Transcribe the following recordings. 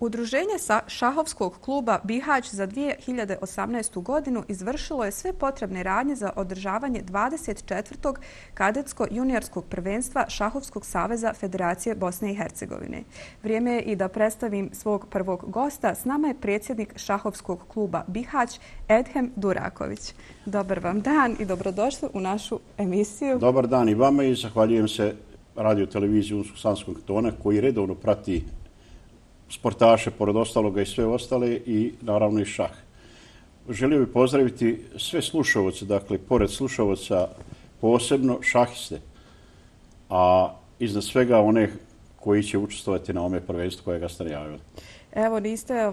Udruženje šahovskog kluba Bihać za 2018. godinu izvršilo je sve potrebne radnje za održavanje 24. kadetsko-juniorskog prvenstva Šahovskog saveza Federacije Bosne i Hercegovine. Vrijeme je i da predstavim svog prvog gosta. S nama je predsjednik šahovskog kluba Bihać, Edhem Duraković. Dobar vam dan i dobrodošli u našu emisiju. Dobar dan i vama i zahvaljujem se radio televiziji Unsko-Sanskog kantona koji redovno prati sportaše, pored ostaloga i sve ostale i naravno i šah. Želio bih pozdraviti sve slušaoce, dakle, pored slušaoca posebno šahiste, a iznad svega one koji će učestvovati na ovome prvenstvu kojega ste najavili. Evo, niste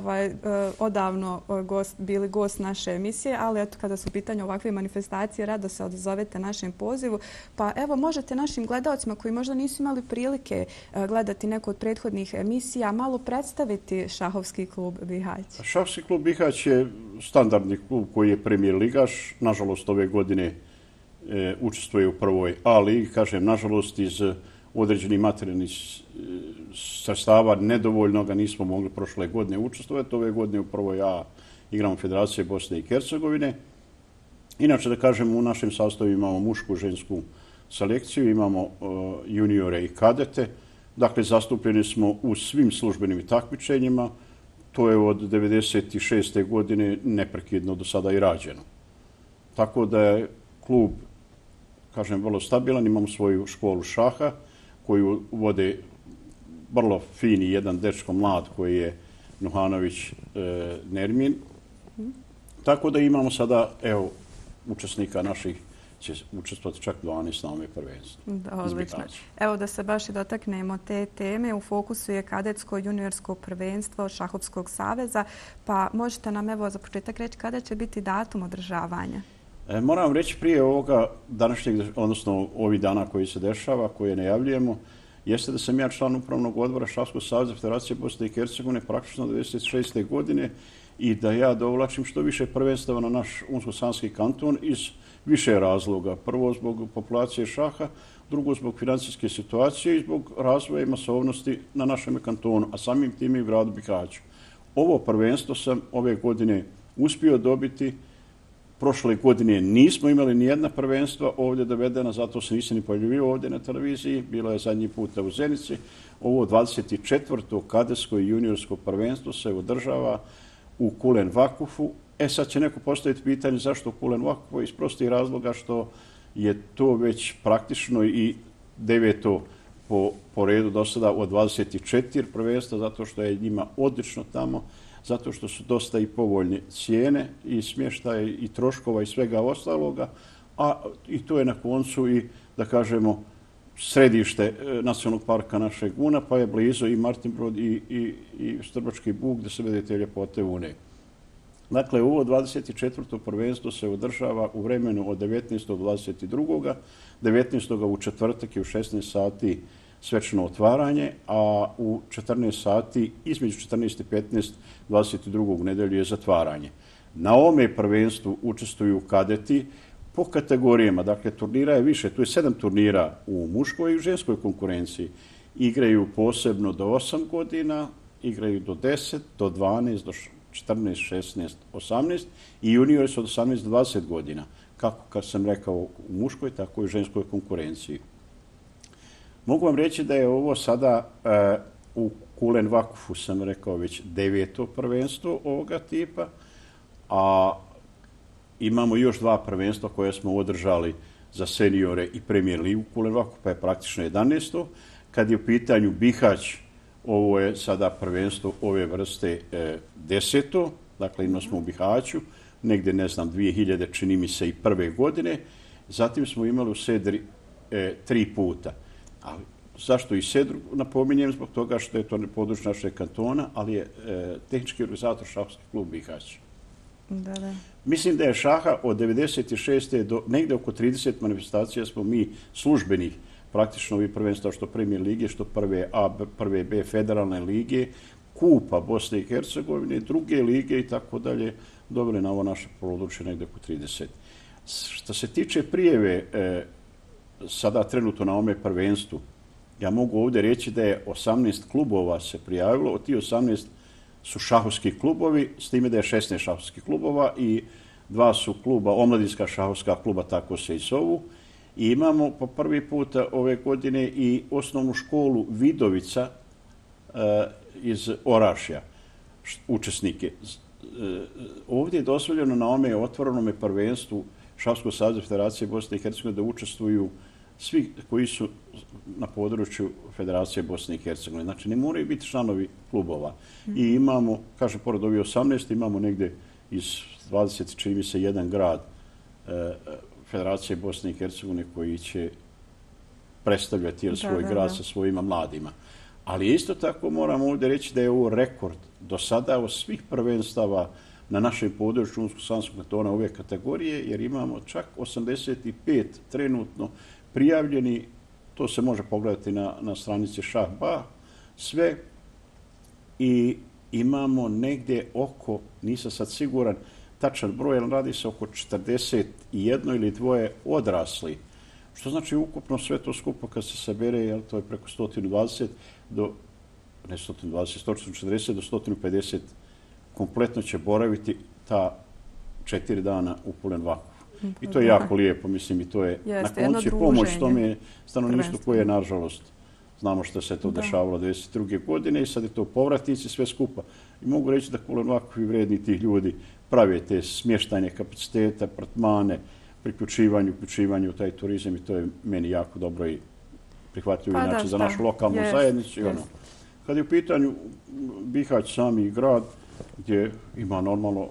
odavno bili gost naše emisije, ali eto, kada su u pitanju ovakve manifestacije, rado se odzovete našem pozivu. Pa evo, možete našim gledalcima koji možda nisu imali prilike gledati neku od prethodnih emisija, malo predstaviti šahovski klub Bihać. Šahovski klub Bihać je standardni klub koji je premijer ligaš. Nažalost, ove godine učestvuje u prvoj A ligi. Kažem, nažalost, iz određenih materijalnih sredstava nedovoljno ga nismo mogli prošle godine učestvovati. Ove godine u prvoj A igramo Federacije Bosne i Hercegovine. Inače, da kažem, u našem sastavu imamo mušku, žensku selekciju, imamo juniore i kadete. Dakle, zastupljeni smo u svim službenim takmičenjima. To je od 1996. godine neprekidno do sada i rađeno. Tako da je klub, kažem, vrlo stabilan. Imamo svoju školu šaha koju vode vrlo fini jedan dečko mlad koji je Nuhanović Nermin. Tako da imamo sada, evo, učesnika naših će učestvovati čak 12 na ovome prvenstvu. Odlično. Evo da se baš i dotaknemo te teme. U fokusu je kadetsko-juniorsko prvenstvo Šahovskog saveza. Pa možete nam evo za početak reći kada će biti datum održavanja? Moram vam reći prije ovoga današnjeg, odnosno ovih dana koji se dešava, koje najavljujemo, jeste da sam ja član upravnog odbora Šahovskog saveza Federacije Bosne i Hercegovine praktično 1996. godine i da ja dovlačim što više prvenstava na naš Unsko-Sanski kanton iz više razloga. Prvo zbog populacije šaha, drugo zbog financijske situacije i zbog razvoja i masovnosti na našem kantonu, a samim tim i u gradu Bihaću. Ovo prvenstvo sam ove godine uspio dobiti. Prošle godine nismo imali nijedna prvenstva ovdje dovedena, zato se nisam ni pojavio ovdje na televiziji. Bilo je zadnji puta u Zenici. Ovo 24. kadetsko i juniorsko prvenstvo se održava u Kulen Vakufu. Sad će neko postaviti pitanje zašto Kulen Vakufu, iz prostih razloga što je to već praktično i 9. po redu do sada od 24 prvenstva, zato što je njima odlično tamo, zato što su dosta i povoljne cijene i smještaje i troškova i svega ostaloga, a i to je na koncu i, da kažemo, središte nacionalnog parka našeg Una, pa je blizu i Martinbrod i Strbački buk gdje se vede te ljepote Une. Dakle, ovo 24. prvenstvo se održava u vremenu od 19. do 22. 19. u četvrtak i u 16 sati svečano otvaranje, a u 14 sati, između 14 i 15, 22. nedelju je zatvaranje. Na ovome prvenstvu učestvuju kadeti po kategorijama. Dakle, turnira je više. Tu je 7 turnira u muškoj i u ženskoj konkurenciji. Igraju posebno do 8 godina, igraju do 10, do 12, do 14, 16, 18 i juniori su od 18 do 20 godina. Kako, kad sam rekao, u muškoj, tako i u ženskoj konkurenciji. Mogu vam reći da je ovo sada u Kulen Vakufu, sam rekao, već 9. prvenstvo ovoga tipa, a imamo još 2 prvenstva koje smo održali za seniore i premijer ligu Kulen Vakufu, pa je praktično 11. Kad je u pitanju Bihać, ovo je sada prvenstvo ove vrste 10. Dakle, imali smo u Bihaću, negdje, ne znam, 2000, čini mi se, i prve godine. Zatim smo imali u Sedri 3 puta. Ali zašto i Sedru napominjem? Zbog toga što je to područje našeg kantona, ali je tehnički organizator Šahovski klub Bihać. Da. Mislim da je šaha od 96. do negdje oko 30 manifestacija smo mi službenih, praktično ovi prvenstva što premijer lige, što prve A, prve B federalne lige, kupa Bosne i Hercegovine, druge lige i tako dalje, dobili na ovo naše područje negdje oko 30. Što se tiče prijeve sada trenutno na ovome prvenstvu, ja mogu ovdje reći da je 18 klubova se prijavilo, od tih 18 su šahovski klubovi, s time da je 16 šahovskih klubova i 2 su kluba, omladinska šahovska kluba, tako se i zovu. I imamo po prvi puta ove godine i osnovnu školu Vidovica iz Orašja, učesnike. Ovdje je dozvoljeno na ome otvorenome prvenstvu Šahovskog saveza Federacije Bosne i Hercegovine da učestvuju svi koji su na području Federacije Bosne i Hercegovine. Znači, ne moraju biti članovi klubova. I imamo, kažem, pored ovih 18, imamo negdje iz 20, čini mi se, jedan grad Federacije Bosne i Hercegovine koji će predstavljati svoj grad sa svojima mladima. Ali isto tako moramo ovdje reći da je ovo rekord do sada od svih prvenstava na našem području Unsko-Sanskog kantona ove kategorije, jer imamo čak 85 trenutno prijavljeni, to se može pogledati na stranici Šah-Ba, sve, i imamo negdje oko, nisam sad siguran, tačan broj, ali radi se oko 41 ili 2 odrasli. Što znači ukupno sve to skupo kad se sabere, jer to je preko 120 do, ne 120, 140 do 150 kompletno će boraviti ta 4 dana u Pulenvaku. I to je jako lijepo, mislim, i to je na koncu pomoć tome stanovništvu koje, nažalost, znamo što se to dešavalo 1992. godine i sad je to povratnici sve skupa. I mogu reći da Pulenvakovi vredni tih ljudi prave te smještajne kapacitete, apartmane, uključivanju u taj turizam, i to je meni jako dobro i prihvatljivo inače za našu lokalnu zajednicu. Kad je u pitanju Bihać sami grad, gdje ima normalno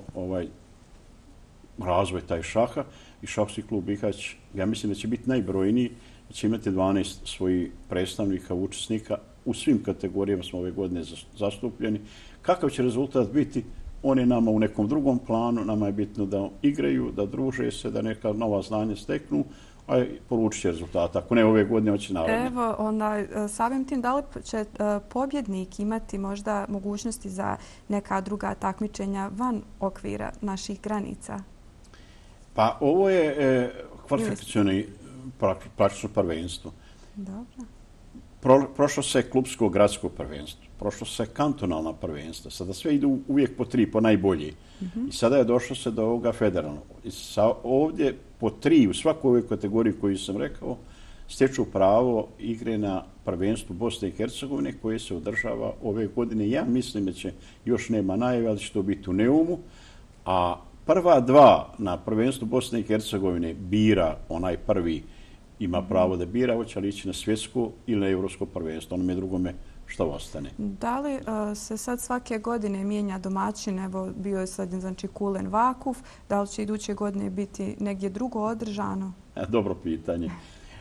razvoj taj šaha i šahovski klub Bihać, ja mislim da će biti najbrojniji, da će imati 12 svojih predstavnika, učesnika. U svim kategorijama smo ove godine zastupljeni. Kakav će rezultat biti? On je nama u nekom drugom planu, nama je bitno da igraju, da druže se, da neka nova znanja steknu, a polučit će rezultata. Ako ne ove godine, hoće naravno. Evo, samim tim, da li će pobjednik imati možda mogućnosti za neka druga takmičenja van okvira naših granica? Pa ovo je kvalifikacioni praktično prvenstvo. Dobro. Prošlo se klubsko gradsko prvenstvo, prošlo se kantonalna prvenstva, sada sve idu uvijek po 3, po najbolji. I sada je došlo se do ovoga federalnog. I ovdje po 3 u svakoj ovoj kategoriji koju sam rekao stječu pravo igre na prvenstvu Bosne i Hercegovine koje se održava ove godine. Ja mislim da će, još nema najave, ali će to biti u Neumu, a prva 2 na prvenstvu Bosne i Hercegovine bira onaj prvi, ima pravo da bira, hoće li ići na svjetsko ili na evropsko prvenstvo, onome drugome što ostane. Da li se sad svake godine mijenja domaćin? Evo, bio je sad, znači, Kulen Vakuf. Da li će iduće godine biti negdje drugo održano? Dobro pitanje.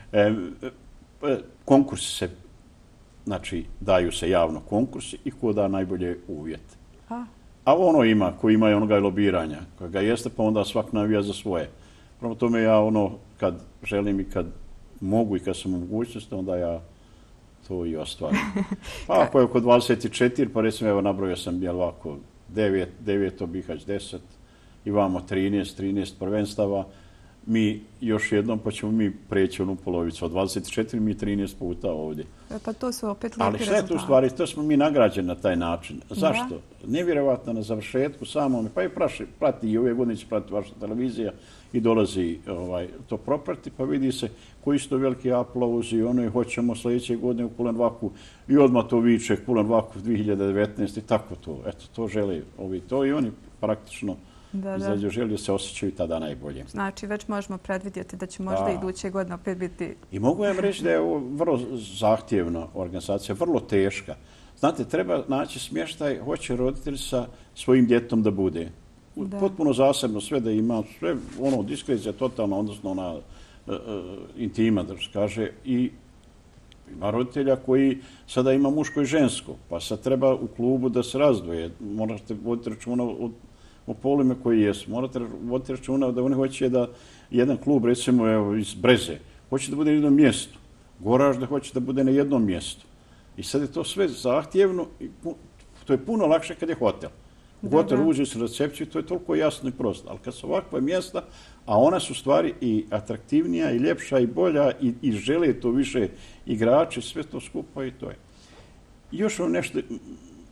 Konkursi se, znači, daju se javno konkursi i ko da najbolje uvjete. A ono ima, ko ima i onoga je lobiranja, koja ga jeste, pa onda svak navija za svoje. Prema tome ja kad želim i kad mogu i kad sam u mogućnosti, onda ja to i ostvarim. Pa ako je oko 24, pa recimo, evo, nabrojio sam, jel ovako, 9 Bihać 10, i vamo 13 prvenstava, mi još jednom, pa ćemo mi preći onu polovicu. Od 24 mi 13 puta ovdje. Pa to su opet lijepi rezultati. Ali šta je to u stvari? To smo mi nagrađeni na taj način. Zašto? Nevjerovatno na završetku samome, pa i prati i ove godine će pratiti vaša televizija i dolazi to proprati, pa vidi se koji su to veliki aplauzi i ono je hoćemo sljedeće godine u Kulenvaku i odmah to viče Kulenvaku 2019 i tako to. Eto, to žele ovi to i oni praktično izrađu želju se osjećaju tada najbolje. Znači, već možemo predvidjeti da će možda iduće godine opet biti... I mogu vam reći da je ovo vrlo zahtjevna organizacija, vrlo teška. Znate, treba naći smještaj, hoće roditelj sa svojim djetom da bude. Potpuno zasebno sve da ima, sve diskrecija totalno, odnosno ona intima, da se kaže, i ima roditelja koji sada ima muško i žensko, pa sad treba u klubu da se razdvoje. Morate voditi računa o polime koji jesu. Morate voditi računa da oni hoće da jedan klub, recimo iz Breze, hoće da bude na jednom mjestu. Goraž da hoće da bude na jednom mjestu. I sad je to sve zahtjevno i to je puno lakše kad je hotel. U hotel uđe se recepciju i to je toliko jasno i prosto. Ali kad su ovakva mjesta, a ona su stvari i atraktivnija i ljepša i bolja i žele to više igrači, sve to skupa i to je. I još nešto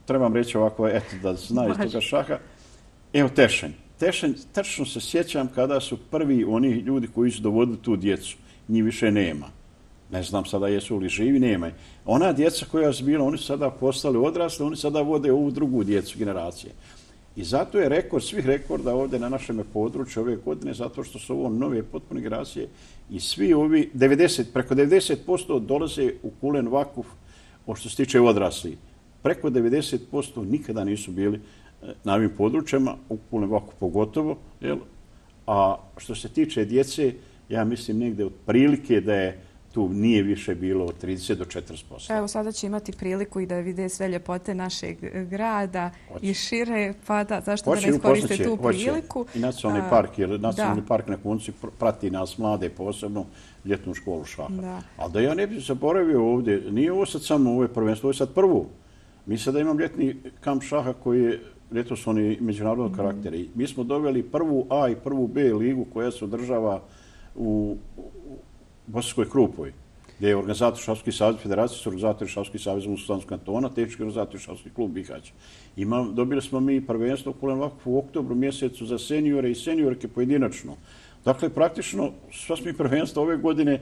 trebam reći ovako, eto, da zna iz toga šaha. Evo Tešenj. Tačno se sjećam kada su prvi oni ljudi koji su dovodili tu djecu. Njih više nema. Ne znam sada jesu li živi, nema. Ona djeca koja su bila, oni su sada postali odrasli, oni sada vode ovu drugu djecu generacije. I zato je rekord svih rekorda ovdje na našem području ove godine, zato što su ovo nove potpune generacije i svi ovi, preko 90% dolaze u Kulen Vakuf, što se tiče odrasli. Preko 90% nikada nisu bili na ovim područjima, u Kulen Vakuf pogotovo. Jel? A što se tiče djece, ja mislim negdje od prilike da je tu nije više bilo od 30 do 40%. Evo sada će imati priliku i da vide sve ljepote našeg grada i šire, pa da, zašto da ne iskoriste tu priliku? I nacionalni park, jer nacionalni park na koncu prati nas mlade, posebno ljetnu školu šaha. Ali da ja ne bih zaboravio ovdje, nije ovo sad samo ovo prvenstvo, ovo je sad prvo. Mi sada imam ljetni kamp šaha koji je, ljeto su oni međunarodnog karaktera. Mi smo doveli prvu A i prvu B ligu koja se održava u Bosanskoj Krupoj, gdje je organizator Šahovski savez federacije, su organizatori Šahovski savez Muslimanskog kantona, tehnički organizator Šahovski klub Bihać. Dobili smo mi prvenstvo u Kulen Vakufu u oktobru mjesecu za seniore i seniorke pojedinačno. Dakle, praktično sva smo i prvenstvo ove godine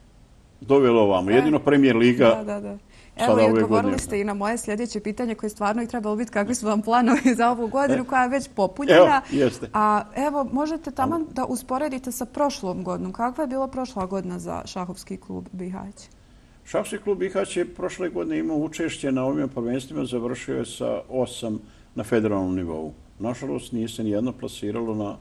dovelo ovamo. Jedino Premier Liga. Evo, i odgovorili ste i na moje sljedeće pitanje koje stvarno i trebalo biti kakvi su vam planovi za ovu godinu koja je već popunjena. A evo, možete tamo da usporedite sa prošlom godinom. Kakva je bila prošla godina za Šahovski klub Bihać? Šahovski klub Bihać je prošle godine imao učešće na ovim prvenstvima, završio je sa 8 na federalnom nivou. Nažalost, nije se nijedno plasiralo na...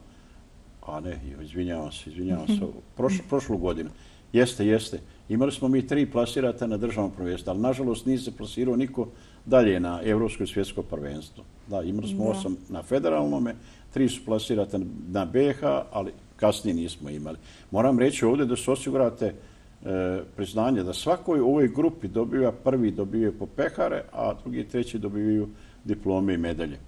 izvinjavam se, prošlu godinu. Jeste. Imali smo mi 3 plasirata na državnom prvenstvu, ali nažalost nije se plasirao niko dalje na Evropsko i svjetsko prvenstvo. Da, imali smo 8 na federalnome, 3 su plasirata na BH, ali kasnije nismo imali. Moram reći ovdje da su osigurate priznanje da svakoj ovoj grupi prvi dobijaju po pehare, a drugi i treći dobijaju diplome i medalje.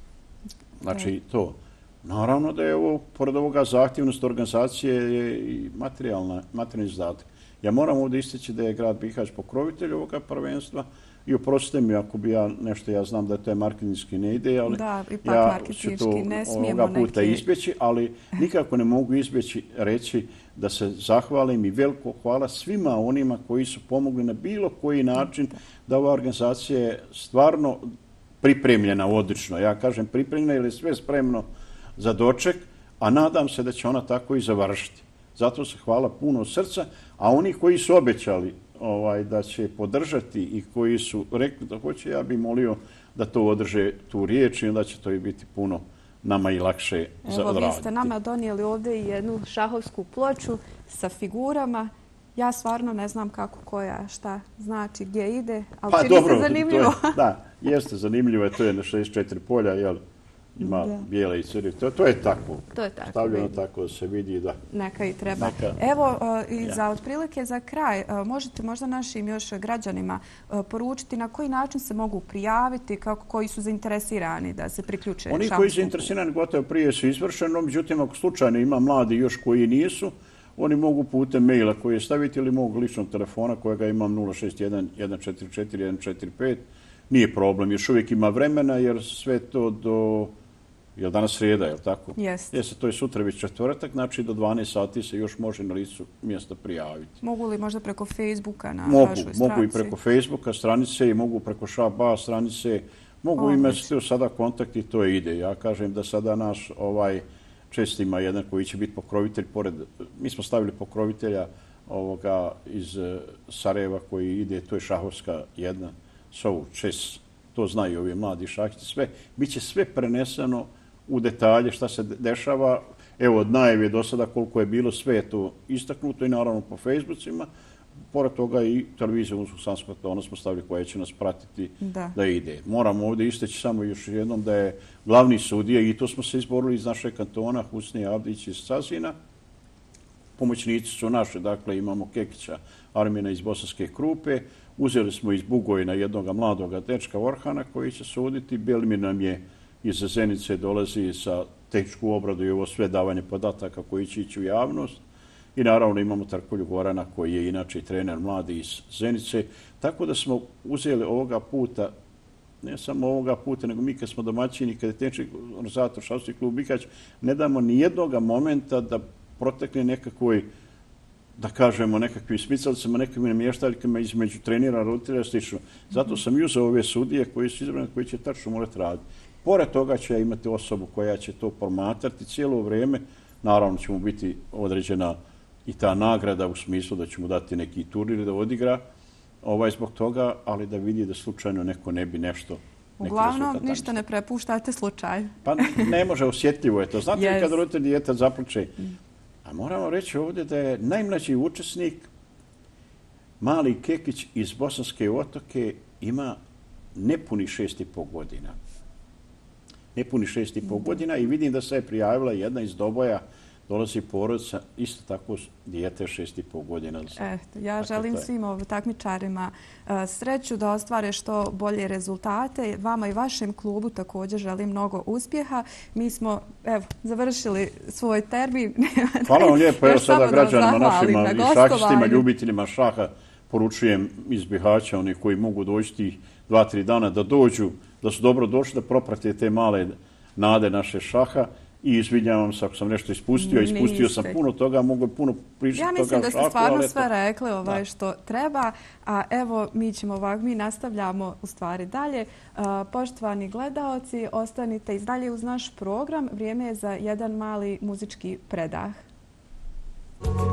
Znači to. Naravno da je ovo, pored ovoga zahtjevnost organizacije je i materijalni izdatak. Ja moram ovdje istići da je grad Bihać pokrovitelj ovoga prvenstva i oprostite mi ako bi ja znam da to je marketinški ne ide, ali ja ću to ovoga puta izbjeći, ali nikako ne mogu izbjeći reći da se zahvalim i veliko hvala svima onima koji su pomogli na bilo koji način da ova organizacija je stvarno pripremljena odlično. Ja kažem pripremljena jer je sve spremno za doček, a nadam se da će ona tako i završiti. Zato se hvala puno srca, a oni koji su obećali da će podržati i koji su rekli da hoće, ja bih molio da to održe tu riječ i onda će to i biti puno nama i lakše za odraditi. Evo, vi ste nama donijeli ovdje i jednu šahovsku ploču sa figurama. Ja stvarno ne znam kako koja šta znači, gdje ide, ali čini se zanimljivo. Da, jeste zanimljivo, to je na 64 polja, jel? Ima bijele i crne. To je tako. Stavljeno tako da se vidi da... Neka i treba. Evo, i za otprilike za kraj, možete možda našim još građanima poručiti na koji način se mogu prijaviti, koji su zainteresirani da se priključe Šahovskom klubu? Oni koji su zainteresirani gotovo prije su izvršeno, međutim, ako slučajno ima mladi još koji nisu, oni mogu putem maila koji je staviti ili mogu ličnog telefona kojega imam 061 144 145. Nije problem, još uvijek ima vremena jer sve to do... Je li danas srijeda, je li tako? Jeste. To je sutra već četvrtak, znači do 12 sati se još može na licu mjesta prijaviti. Mogu li možda preko Facebooka na vašoj stranici? Mogu i preko Facebooka stranice i mogu preko Šaba stranice. Mogu imati sada kontakt i to ide. Ja kažem da sada naš često ima jedan koji će biti pokrovitelj. Mi smo stavili pokrovitelja iz Sarajeva koji ide, to je šahovska jedna, sovu, čes. To znaju ovi mladi šahisti, sve. Biće sve preneseno u detalje šta se dešava. Evo, od najave do sada koliko je bilo, sve je to istaknuto i naravno po Facebookima. Pored toga i televizija Muslimanskog kantona smo stavili koja će nas pratiti da ide. Moramo ovdje isteći samo još jednom da je glavni sudija, i to smo se izborili iz našeg kantona, Husnija Abdić iz Sazina. Pomoćnici su naše, dakle imamo Kekića Armina iz Bosanske Krupe, uzeli smo iz Bugojna jednog mladoga dečka Orhana koji će suditi, Belmir nam je iz Zenice dolazi sa tehničku obradu i ovo sve davanje podataka koji će ići u javnost. I naravno imamo Trkulju Gorana koji je inače trener mladi iz Zenice. Tako da smo uzeli ovoga puta ne samo ovoga puta, nego mi kad smo domaćini, kad je teči organizator Šahovski klub Bihać, ne damo ni jednoga momenta da protekne nekakvoj, da kažemo, nekakvim smicalicama, nekakvim namještaljkama između trenira, roditelja i slično. Zato sam i uzeo ove sudije koji su izabrane, koji će tačno morati raditi. Pored toga će imati osobu koja će to promatrati cijelo vrijeme. Naravno će mu biti određena i ta nagrada u smislu da će mu dati neki turnir da odigra zbog toga, ali da vidi da slučajno neko ne bi nešto... Uglavnom, ništa ne prepuštate slučaju. Pa ne može, osjetljivo je to. Znate li kad roditelj dijete zaplače? A moramo reći ovdje da je najmlađi učesnik, mali Kekić iz Bosanske Otoke, ima nepuni 6,5 godina. Nepuni 6,5 godina i vidim da se je prijavila jedna iz Doboja, dolazi porodica, isto tako dijete 6,5 godina. Ja želim svim takmičarima sreću da ostvare što bolje rezultate. Vama i vašem klubu također želim mnogo uspjeha. Mi smo završili svoj termin. Hvala vam lijepo. Evo sada građanima našima i šahistima, ljubiteljima šaha poručujem iz Bihaća, oni koji mogu doći tih 2-3 dana da dođu, da su dobro došli, da proprate te male nade naše šaha. I izvinjavam se ako sam nešto ispustio. Ispustio sam puno toga, mogu puno pričati toga o šahu. Ja mislim da ste stvarno sve rekli što treba. A evo, mi nastavljamo u stvari dalje. Poštovani gledaoci, ostanite i dalje uz naš program. Vrijeme je za jedan mali muzički predah.